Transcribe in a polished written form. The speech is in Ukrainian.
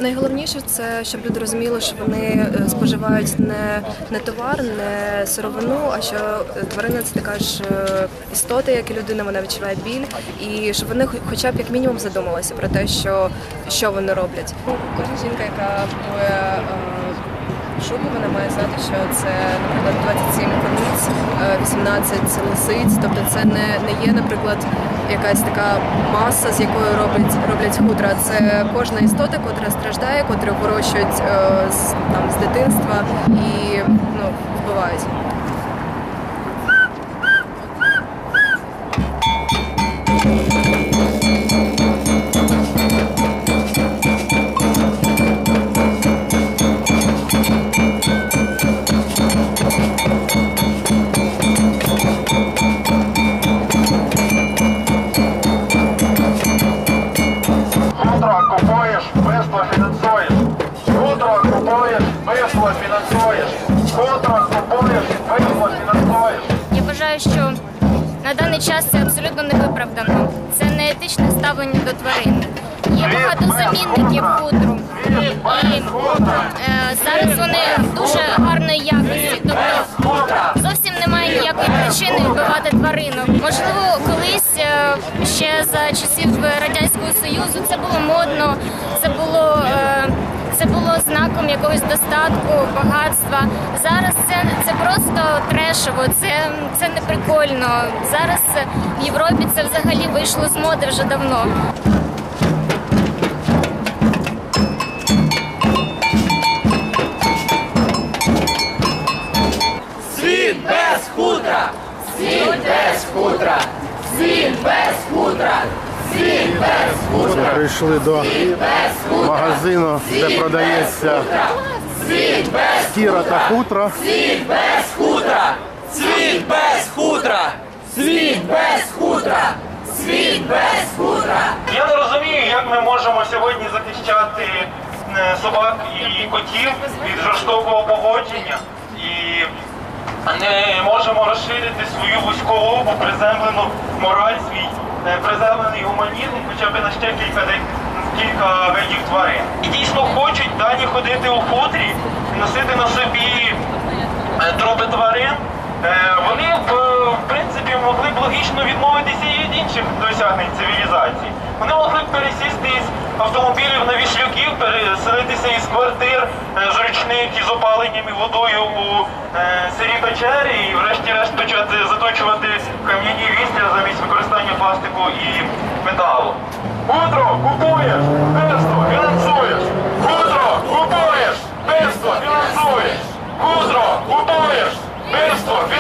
Найголовніше це, щоб люди розуміли, що вони споживають не товар, не сировину, а що тварина – це така ж істота, як і людина, вона відчуває біль, і щоб вони хоча б як мінімум задумалися про те, що вони роблять. Кожна жінка, яка купує шубу, вона має знати, що це, наприклад, 27 куниць, 18 лисиць, тобто це не є, наприклад, якась така маса, з якою роблять хутра. Це кожна істота, котра страждає, котру вирощують з дитинства і вбивають. Я вважаю, що на даний час це абсолютно невиправдано. Це не етичне ставлення до тварин. Є багато замінників хутру. І зараз вони дуже гарної якості. Тобто зовсім немає ніякої причини вбивати тваринок. Можливо, колись ще за часів Радянського Союзу це було модно, це було знаком якогось достатку, багатства. Зараз це просто трешово, це не прикольно. Зараз в Європі це взагалі вийшло з моди вже давно. Світ без хутра! Світ без хутра! Світ без хутра! Світ без хутра! Прийшли до магазину, де продається шкіра та хутро. Світ без хутра! Світ без хутра! Світ без хутра! Світ без хутра! Я не розумію, як ми можемо сьогодні захищати собак і котів від жорстокого поводження і не можемо розширити свою вузьколобу, приземлену мораль, свій приземлений гуманізм хоча б на ще кілька видів тварин. І дійсно хочуть далі ходити у хутрі, носити на собі трупи тварин. Вони, в принципі, могли б логічно відмовитися і від інших досягнень цивілізації. Вони могли б пересісти із автомобілів на вішлюків, переселитися із квартир зручних із опаленням і водою у сирі печері і врешті-решт почати заточувати кам'яні вістря замість використання пластику і металу. Хутро купуєш, вбивство фінансуєш! Хутро купуєш, вбивство фінансуєш! Хутро купуєш, вбивство фінансуєш!